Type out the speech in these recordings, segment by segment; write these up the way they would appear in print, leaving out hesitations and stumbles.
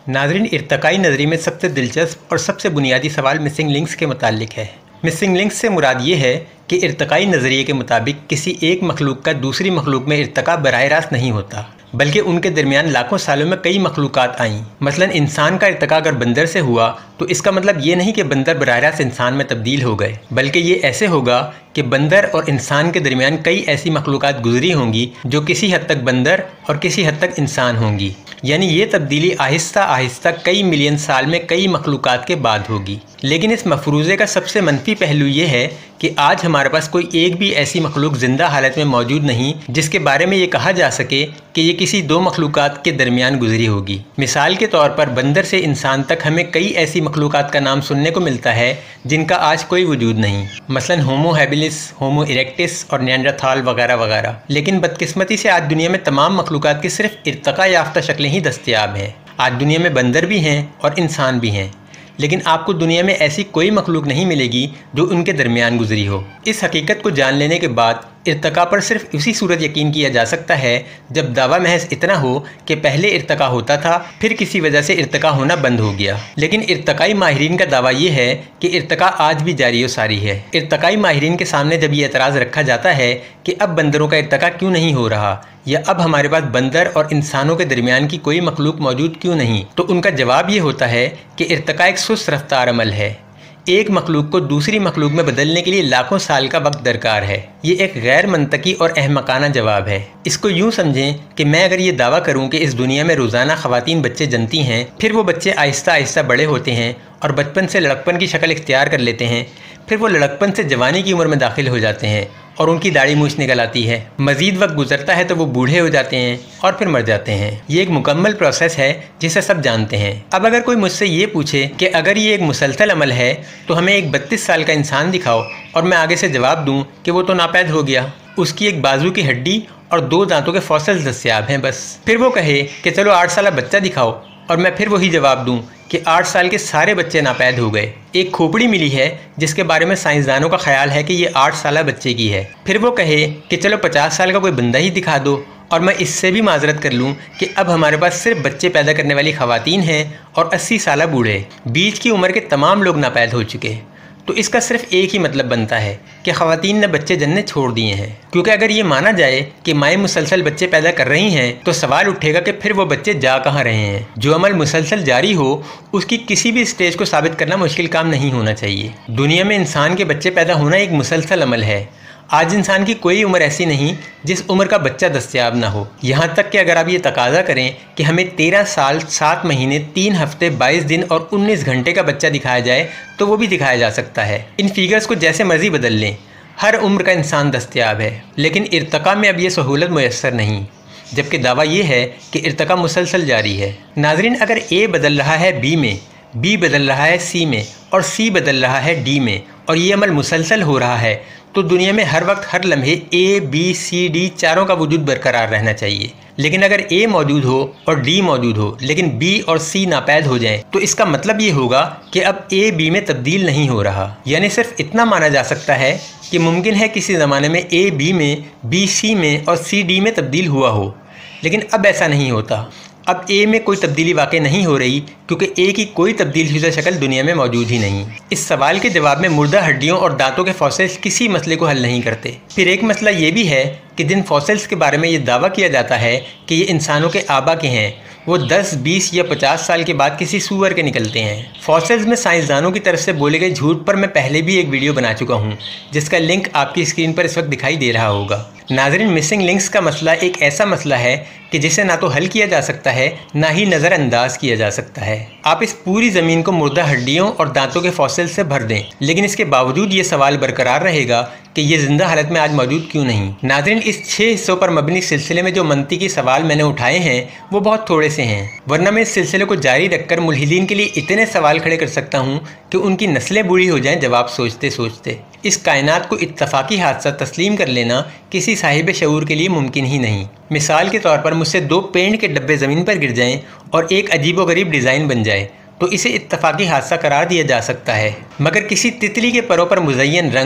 नाज़रीन, इर्तकाई नज़रिए में सबसे दिलचस्प और सबसे बुनियादी सवाल मिसिंग लिंक्स के मुताल्लिक है। मिसिंग लिंक्स से मुराद ये है कि इर्तकाई नज़रिए के मुताबिक किसी एक मखलूक का दूसरी मखलूक में इर्तका बराह रास्त नहीं होता, बल्कि उनके दरमियान लाखों सालों में कई मखलूक़ात आईं। मसलन इंसान का इर्तका अगर बंदर से हुआ तो इसका मतलब ये नहीं कि बंदर बराह रास्त इंसान में तब्दील हो गए, बल्कि ये ऐसे होगा कि बंदर और इंसान के दरमियान कई ऐसी मखलूक़ात गुजरी होंगी जो किसी हद तक बंदर और किसी हद तक इंसान होंगी। यानी ये तब्दीली आहिस्ता आहिस्ता कई मिलियन साल में कई मखलूक़ात के बाद होगी। लेकिन इस मफरूज़े का सबसे मनफी पहलू ये है कि आज हमारे पास कोई एक भी ऐसी मखलूक ज़िंदा हालत में मौजूद नहीं जिसके बारे में ये कहा जा सके कि ये किसी दो मखलूक़ात के दरमियान गुजरी होगी। मिसाल के तौर पर बंदर से इंसान तक हमें कई ऐसी मखलूक़ात का नाम सुनने को मिलता है जिनका आज कोई वजूद नहीं, मसलन होमो हैबिलिस, होमो इरेक्टिस और निएंडरथाल वगैरह वगैरह। लेकिन बदकिस्मती से आज दुनिया में तमाम मखलूक़ात की सिर्फ इर्तका याफ्ता शक्लें ही दस्तयाब हैं। आज दुनिया में बंदर भी हैं और इंसान भी हैं, लेकिन आपको दुनिया में ऐसी कोई मखलूक नहीं मिलेगी जो उनके दरमियान गुजरी हो। इस हकीकत को जान लेने के बाद इर्तका पर सिर्फ उसी सूरत यकीन किया जा सकता है जब दावा महज इतना हो कि पहले इर्तका होता था, फिर किसी वजह से इर्तका होना बंद हो गया। लेकिन इर्तकाई माहिरीन का दावा ये है कि इर्तका आज भी जारी व सारी है। इर्तकाई माहिरीन के सामने जब ये एतराज़ रखा जाता है कि अब बंदरों का इर्तका क्यों नहीं हो रहा, या अब हमारे पास बंदर और इंसानों के दरमियान की कोई मखलूक मौजूद क्यों नहीं, तो उनका जवाब ये होता है कि इर्तका एक सुस्त रफ्तार अमल है। एक मखलूक को दूसरी मखलूक में बदलने के लिए लाखों साल का वक्त दरकार है। ये एक गैर मंतकी और अहमकाना जवाब है। इसको यूँ समझें कि मैं अगर ये दावा करूँ कि इस दुनिया में रोज़ाना ख़वातीन बच्चे जनती हैं, फिर वो बच्चे आहिस्ता आहिस्ता बड़े होते हैं और बचपन से लड़कपन की शक्ल इख्तियार कर लेते हैं, फिर वो लड़कपन से जवानी की उम्र में दाखिल हो जाते हैं और उनकी दाढ़ी मूछ निकल आती है। मज़ीद वक्त गुजरता है तो वो बूढ़े हो जाते हैं और फिर मर जाते हैं। ये एक मुकम्मल प्रोसेस है जिसे सब जानते हैं। अब अगर कोई मुझसे ये पूछे कि अगर ये एक मुसलसल अमल है तो हमें एक 32 साल का इंसान दिखाओ, और मैं आगे से जवाब दूँ कि वो तो नापैद हो गया, उसकी एक बाजू की हड्डी और 2 दांतों के फॉसिल्स दस्तयाब हैं बस। फिर वो कहे कि चलो 8 साल बच्चा दिखाओ, और मैं फिर वही जवाब दूं कि 8 साल के सारे बच्चे नापैद हो गए। एक खोपड़ी मिली है जिसके बारे में साइंसदानों का ख्याल है कि ये 8 साल बच्चे की है। फिर वो कहे कि चलो 50 साल का कोई बंदा ही दिखा दो, और मैं इससे भी माजरत कर लूँ कि अब हमारे पास सिर्फ बच्चे पैदा करने वाली ख़वातीन हैं और 80 साल बूढ़े, बीच की उम्र के तमाम लोग नापैद हो चुके। तो इसका सिर्फ एक ही मतलब बनता है कि ख़वातीन ने बच्चे जनने छोड़ दिए हैं। क्योंकि अगर ये माना जाए कि माएँ मुसलसल बच्चे पैदा कर रही हैं तो सवाल उठेगा कि फिर वो बच्चे जा कहाँ रहे हैं। जो अमल मुसलसल जारी हो उसकी किसी भी स्टेज को साबित करना मुश्किल काम नहीं होना चाहिए। दुनिया में इंसान के बच्चे पैदा होना एक मुसलसल अमल है। आज इंसान की कोई उम्र ऐसी नहीं जिस उम्र का बच्चा दस्तयाब ना हो। यहाँ तक कि अगर आप ये तकाजा करें कि हमें 13 साल 7 महीने 3 हफ्ते 22 दिन और 19 घंटे का बच्चा दिखाया जाए तो वो भी दिखाया जा सकता है। इन फिगर्स को जैसे मर्जी बदल लें, हर उम्र का इंसान दस्तयाब है। लेकिन इर्तका में अब ये सहूलत मुयस्सर नहीं, जबकि दावा ये है कि इर्तका मुसलसल जारी है। नाजरीन, अगर ए बदल रहा है बी में, बी बदल रहा है सी में और सी बदल रहा है डी में, और ये अमल मुसलसल हो रहा है, तो दुनिया में हर वक्त हर लम्हे ए बी सी डी चारों का वजूद बरकरार रहना चाहिए। लेकिन अगर ए मौजूद हो और डी मौजूद हो लेकिन बी और सी नापैद हो जाएं, तो इसका मतलब ये होगा कि अब ए बी में तब्दील नहीं हो रहा। यानी सिर्फ इतना माना जा सकता है कि मुमकिन है किसी ज़माने में ए बी में, बी सी में और सी डी में तब्दील हुआ हो, लेकिन अब ऐसा नहीं होता। अब ए में कोई तब्दीली वाक़ई नहीं हो रही क्योंकि ए की कोई तब्दील शुदा शक्ल दुनिया में मौजूद ही नहीं। इस सवाल के जवाब में मुर्दा हड्डियों और दांतों के फॉसिल्स किसी मसले को हल नहीं करते। फिर एक मसला ये भी है कि जिन फॉसिल्स के बारे में ये दावा किया जाता है कि ये इंसानों के आबा के हैं, वो 10, 20 या 50 साल के बाद किसी सूअर के निकलते हैं। फॉसिल्स में साइंसदानों की तरफ से बोले गए झूठ पर मैं पहले भी एक वीडियो बना चुका हूँ जिसका लिंक आपकी स्क्रीन पर इस वक्त दिखाई दे रहा होगा। नाज़रीन, मिसिंग लिंक्स का मसला एक ऐसा मसला है कि जिसे ना तो हल किया जा सकता है ना ही नज़रअंदाज किया जा सकता है। आप इस पूरी ज़मीन को मुर्दा हड्डियों और दांतों के फॉसिल से भर दें, लेकिन इसके बावजूद ये सवाल बरकरार रहेगा कि ये ज़िंदा हालत में आज मौजूद क्यों नहीं। नाज़रीन, इस 6 हिस्सों पर मबनी सिलसिले में जो मंतिकी सवाल मैंने उठाए हैं वो बहुत थोड़े से हैं, वरना मैं इस सिलसिले को जारी रखकर मुल्हिदीन के लिए इतने सवाल खड़े कर सकता हूँ कि उनकी नस्लें बूढ़ी हो जाएँ जवाब सोचते सोचते। इस कायनात को इत्तफाकी हादसा तस्लीम कर लेना किसी साहिब शऊर के लिए मुमकिन ही नहीं। मिसाल के तौर पर मुझसे 2 पेंट के डब्बे ज़मीन पर गिर जाएं और एक अजीबोगरीब डिज़ाइन बन जाए तो इसे इत्तफाकी हादसा करार दिया जा सकता है, मगर किसी तितली के परों पर मुज़य्यन रंग,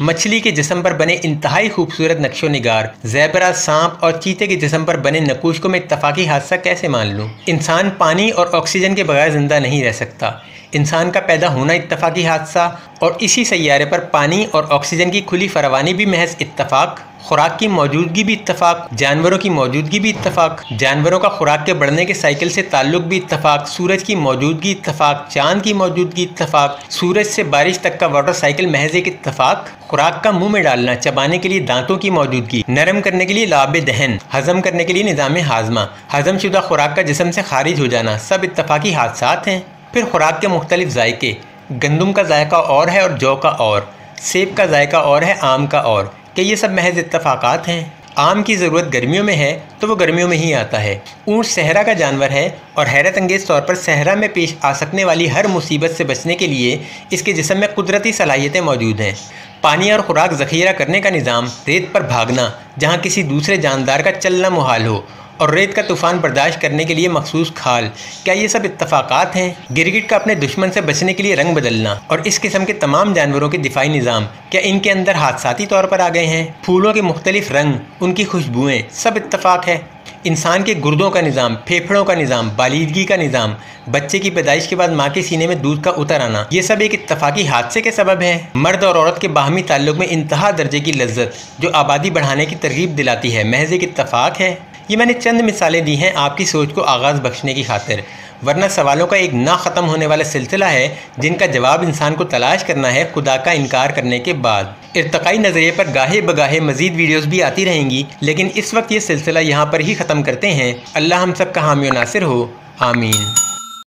मछली के जिस्म पर बने इंतहाई खूबसूरत नक्शो निगार, ज़ेबरा, सांप और चीते के जिस्म पर बने नकूश को मैं इत्तफाकी हादसा कैसे मान लूँ? इंसान पानी और ऑक्सीजन के बगैर ज़िंदा नहीं रह सकता। इंसान का पैदा होना इत्तफाकी हादसा और इसी सैयारे पर पानी और ऑक्सीजन की खुली फरावानी भी महज इत्तफाक, खुराक की मौजूदगी भी इत्तफाक, जानवरों की मौजूदगी भी इत्तफाक, जानवरों का खुराक के बढ़ने के साइकिल से ताल्लुक भी इत्तफाक, सूरज की मौजूदगी इत्तफाक, चांद की मौजूदगी इत्तफाक, सूरज से बारिश तक का वाटर साइकिल महज एक इत्तफाक, खुराक का मुंह में डालना, चबाने के लिए दांतों की मौजूदगी, नरम करने के लिए लाबे दहन, हजम करने के लिए निज़ाम हाजमा, हजम शुदा खुराक का जिस्म से खारिज हो जाना, सब इत्तफाकी हादसात हैं। फिर खुराक के मुख्तलिफ जायके, गंदम का जायका और है और जौ का और, सेब का जायका और है, आम का और, कि ये सब महज इत्तफाकात हैं। आम की ज़रूरत गर्मियों में है तो वो गर्मियों में ही आता है। ऊँट सहरा का जानवर है और हैरत अंगेज़ तौर पर सहरा में पेश आ सकने वाली हर मुसीबत से बचने के लिए इसके जिस्म में कुदरती सलाहियतें मौजूद हैं। पानी और खुराक ज़ख़ीरा करने का निज़ाम, रेत पर भागना जहाँ किसी दूसरे जानदार का चलना मुहाल हो, और रेत का तूफ़ान बर्दाश्त करने के लिए मखसूस खाल, क्या ये सब इत्तफाकात हैं? गिरगिट का अपने दुश्मन से बचने के लिए रंग बदलना और इस किस्म के तमाम जानवरों के दिफाई निज़ाम, क्या इनके अंदर हादसाती तौर पर आ गए हैं? फूलों के मुख्तलिफ रंग, उनकी खुशबुएँ, सब इत्तफाक है। इंसान के गुर्दों का निज़ाम, फेफड़ों का निज़ाम, बालिदगी का निज़ाम, बच्चे की पैदाइश के बाद माँ के सीने में दूध का उतर आना, ये सब एक इत्तफाकी हादसे के सबब है। मर्द और औरत के बाहमी ताल्लुक में इंतहा दर्जे की लज्जत जो आबादी बढ़ाने की तरगीब दिलाती है, महज एक इत्तफाक है। ये मैंने चंद मिसालें दी हैं आपकी सोच को आगाज़ बख्शने की खातिर, वरना सवालों का एक ना ख़त्म होने वाला सिलसिला है जिनका जवाब इंसान को तलाश करना है खुदा का इनकार करने के बाद। इर्तकाई नज़रिए पर गाहे बगाहे मज़ीद वीडियोज़ भी आती रहेंगी, लेकिन इस वक्त ये सिलसिला यहाँ पर ही ख़त्म करते हैं। अल्लाह हम सब का हामी व नासिर हो, आमीन।